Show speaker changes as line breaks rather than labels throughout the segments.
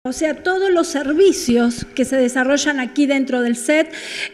O sea, todos los servicios que se desarrollan aquí dentro del CET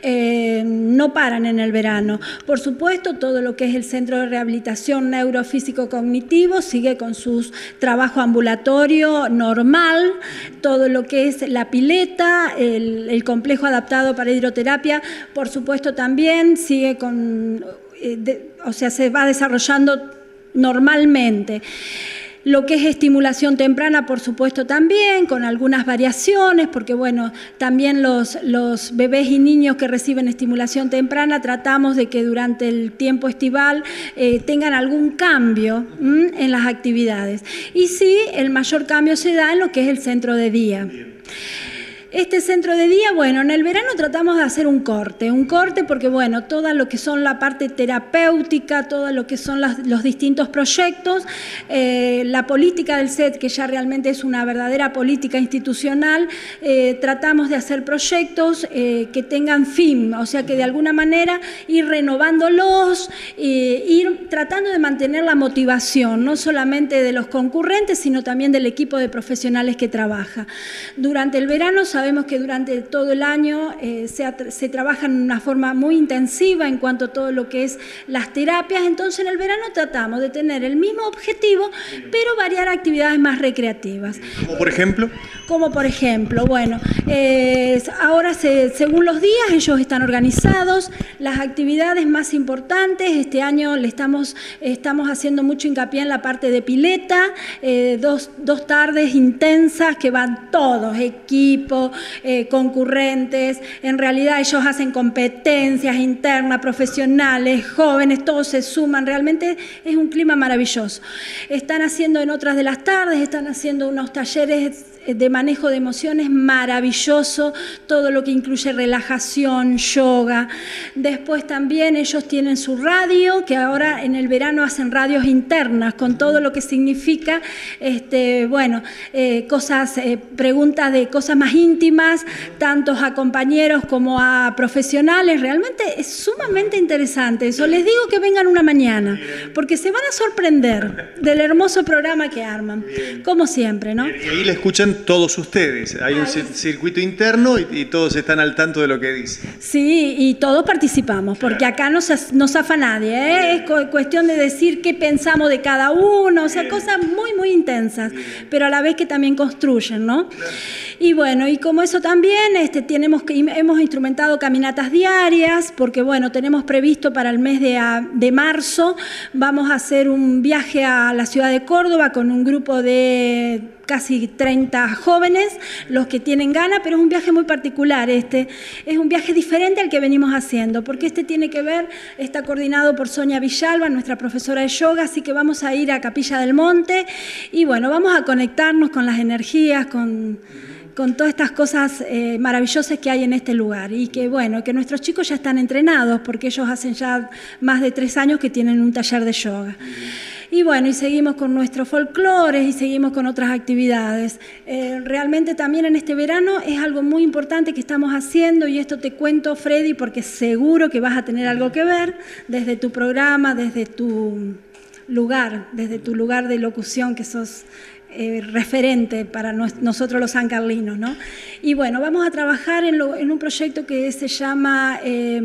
no paran en el verano. Por supuesto, todo lo que es el Centro de Rehabilitación Neurofísico-Cognitivo sigue con su trabajo ambulatorio normal, todo lo que es la pileta, el complejo adaptado para hidroterapia, por supuesto también sigue con, o sea, se va desarrollando normalmente. Lo que es estimulación temprana, por supuesto, también, con algunas variaciones, porque, bueno, también los bebés y niños que reciben estimulación temprana tratamos de que durante el tiempo estival tengan algún cambio en las actividades. Y sí, el mayor cambio se da en lo que es el centro de día. Este centro de día, bueno, en el verano tratamos de hacer un corte porque, bueno, todo lo que son la parte terapéutica, todo lo que son los distintos proyectos, la política del CET, que ya realmente es una verdadera política institucional, tratamos de hacer proyectos que tengan fin, o sea, que de alguna manera ir renovándolos, ir tratando de mantener la motivación, no solamente de los concurrentes, sino también del equipo de profesionales que trabaja. Durante el verano sabemos que durante todo el año se trabaja en una forma muy intensiva en cuanto a todo lo que es las terapias, entonces en el verano tratamos de tener el mismo objetivo, pero variar actividades más recreativas.
¿Como por ejemplo?
Como por ejemplo, bueno, ahora según los días ellos están organizados, las actividades más importantes, este año estamos haciendo mucho hincapié en la parte de pileta, dos tardes intensas que van todos, equipo, concurrentes, en realidad ellos hacen competencias internas, profesionales, jóvenes, todos se suman, realmente es un clima maravilloso. Están haciendo en otras de las tardes, están haciendo unos talleres de manejo de emociones maravilloso, todo lo que incluye relajación, yoga. Después también ellos tienen su radio, que ahora en el verano hacen radios internas, con todo lo que significa, bueno, preguntas de cosas más íntimas, tanto a compañeros como a profesionales. Realmente es sumamente interesante eso. Les digo que vengan una mañana, porque se van a sorprender del hermoso programa que arman, como siempre, ¿no?
Y ahí le escuchan todos ustedes, hay un circuito interno y todos están al tanto de lo que dicen.
Sí, y todos participamos, porque acá no zafa nadie, ¿eh? Es cuestión de decir qué pensamos de cada uno, o sea, cosas muy, muy intensas, pero a la vez que también construyen, ¿no? Y bueno, y como eso también hemos instrumentado caminatas diarias, porque bueno, tenemos previsto para el mes de marzo, vamos a hacer un viaje a la ciudad de Córdoba con un grupo de casi 30 jóvenes, los que tienen ganas, pero es un viaje muy particular, es un viaje diferente al que venimos haciendo, porque tiene que ver, está coordinado por Sonia Villalba, nuestra profesora de yoga, así que vamos a ir a Capilla del Monte y bueno, vamos a conectarnos con las energías, con todas estas cosas maravillosas que hay en este lugar y que bueno, que nuestros chicos ya están entrenados porque ellos hacen ya más de 3 años que tienen un taller de yoga. Y bueno, y seguimos con nuestros folclores y seguimos con otras actividades. Realmente también en este verano es algo muy importante que estamos haciendo y esto te cuento, Freddy, porque seguro que vas a tener algo que ver desde tu programa, desde tu lugar de locución que sos referente para nosotros los sancarlinos, ¿no? Y bueno, vamos a trabajar en un proyecto que se llama,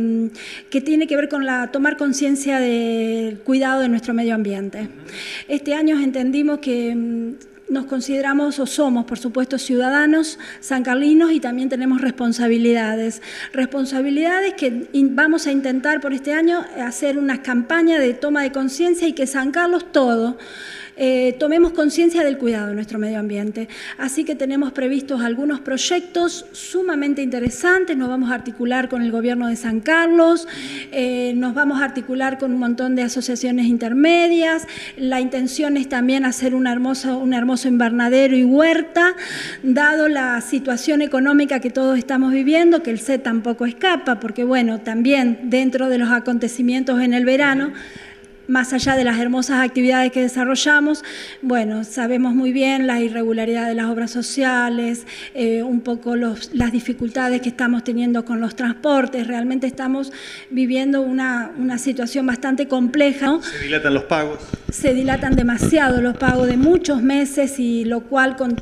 que tiene que ver con tomar conciencia del cuidado de nuestro medio ambiente. Este año entendimos que nos consideramos o somos, por supuesto, ciudadanos sancarlinos y también tenemos responsabilidades. Responsabilidades que vamos a intentar por este año hacer una campaña de toma de conciencia y que San Carlos todo tomemos conciencia del cuidado de nuestro medio ambiente. Así que tenemos previstos algunos proyectos sumamente interesantes, nos vamos a articular con el gobierno de San Carlos, nos vamos a articular con un montón de asociaciones intermedias, la intención es también hacer un hermoso invernadero y huerta, dado la situación económica que todos estamos viviendo, que el CET tampoco escapa, porque bueno, también dentro de los acontecimientos en el verano, más allá de las hermosas actividades que desarrollamos, bueno, sabemos muy bien las irregularidades de las obras sociales, un poco las dificultades que estamos teniendo con los transportes, realmente estamos viviendo una situación bastante compleja, ¿no?
¿Se dilatan los pagos?
Se dilatan demasiado los pagos de muchos meses y lo cual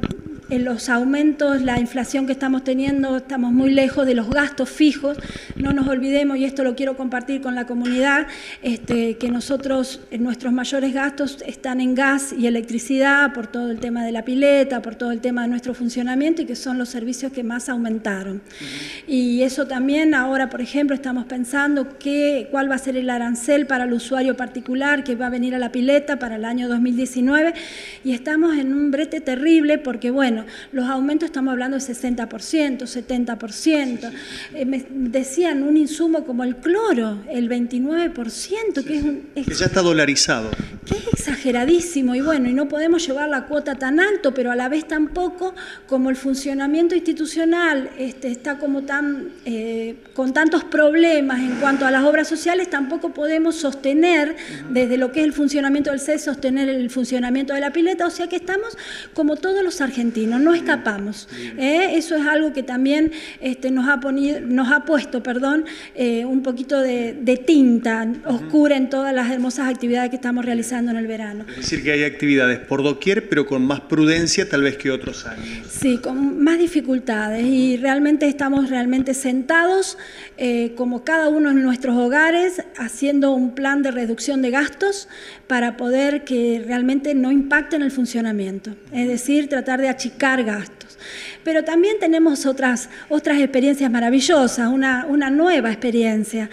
los aumentos, la inflación que estamos teniendo, estamos muy lejos de los gastos fijos. No nos olvidemos, y esto lo quiero compartir con la comunidad, que nosotros, nuestros mayores gastos están en gas y electricidad por todo el tema de la pileta, por todo el tema de nuestro funcionamiento, y que son los servicios que más aumentaron. Y eso también ahora, por ejemplo, estamos pensando cuál va a ser el arancel para el usuario particular que va a venir a la pileta para el año 2019, y estamos en un brete terrible porque, bueno, los aumentos estamos hablando de 60%, 70%. Me decían un insumo como el cloro, el 29%,
que ya está dolarizado.
Que es exageradísimo, y bueno, y no podemos llevar la cuota tan alto, pero a la vez tampoco, como el funcionamiento institucional está como con tantos problemas en cuanto a las obras sociales, tampoco podemos sostener desde lo que es el funcionamiento del CES, sostener el funcionamiento de la pileta, o sea que estamos como todos los argentinos, no escapamos. Eso es algo que también nos ha puesto un poquito de tinta oscura en todas las hermosas actividades que estamos realizando en el verano.
Es decir, que hay actividades por doquier, pero con más prudencia tal vez que otros años.
Sí, con más dificultades, y realmente estamos sentados como cada uno en nuestros hogares, haciendo un plan de reducción de gastos para poder que realmente no impacten el funcionamiento, es decir, tratar de achicar gastos. Pero también tenemos otras experiencias maravillosas, una nueva experiencia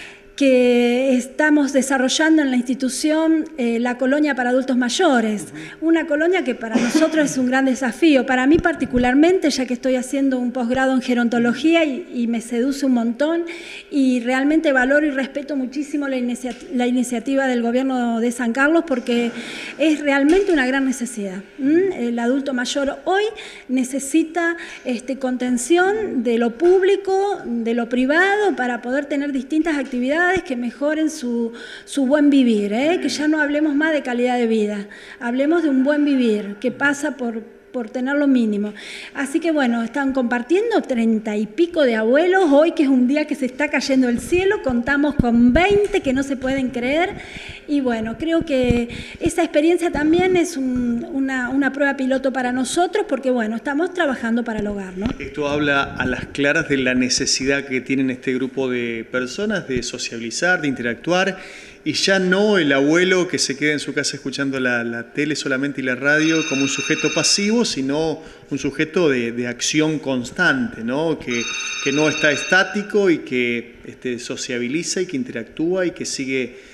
que estamos desarrollando en la institución, la colonia para adultos mayores. Una colonia que para nosotros es un gran desafío, para mí particularmente, ya que estoy haciendo un posgrado en gerontología y me seduce un montón, y realmente valoro y respeto muchísimo la iniciativa del gobierno de San Carlos, porque es realmente una gran necesidad. El adulto mayor hoy necesita contención de lo público, de lo privado, para poder tener distintas actividades que mejoren su buen vivir, que ya no hablemos más de calidad de vida, hablemos de un buen vivir que pasa por tener lo mínimo. Así que bueno, están compartiendo 30 y pico de abuelos, hoy que es un día que se está cayendo el cielo, contamos con 20 que no se pueden creer, y bueno, creo que esa experiencia también es una prueba piloto para nosotros, porque bueno, estamos trabajando para el hogar, ¿no?
Esto habla a las claras de la necesidad que tienen este grupo de personas de sociabilizar, de interactuar, y ya no el abuelo que se queda en su casa escuchando la tele solamente y la radio como un sujeto pasivo, sino un sujeto de acción constante, ¿no? Que no está estático y que sociabiliza y que interactúa y que sigue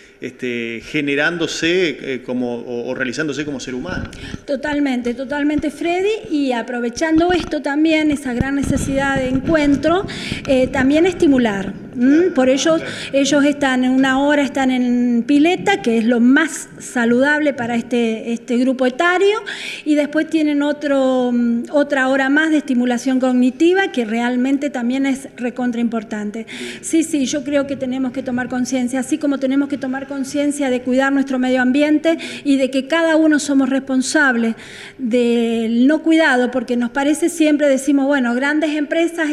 generándose o realizándose como ser humano.
Totalmente, totalmente, Freddy, y aprovechando esto también, esa gran necesidad de encuentro, también estimular. Por ellos están en una hora, están en pileta, que es lo más saludable para este grupo etario, y después tienen otra hora más de estimulación cognitiva, que realmente también es recontra importante. Sí, yo creo que tenemos que tomar conciencia, así como tenemos que tomar conciencia de cuidar nuestro medio ambiente y de que cada uno somos responsables del no cuidado, porque nos parece, siempre decimos, bueno, grandes empresas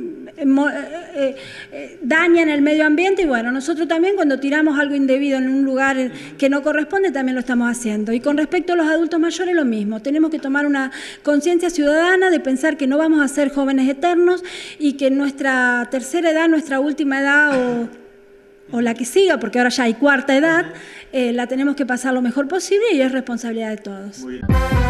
dañan el medio ambiente, y bueno, nosotros también cuando tiramos algo indebido en un lugar que no corresponde también lo estamos haciendo. Y con respecto a los adultos mayores lo mismo, tenemos que tomar una conciencia ciudadana de pensar que no vamos a ser jóvenes eternos, y que nuestra tercera edad, nuestra última edad o la que siga, porque ahora ya hay cuarta edad, la tenemos que pasar lo mejor posible, y es responsabilidad de todos. Muy bien.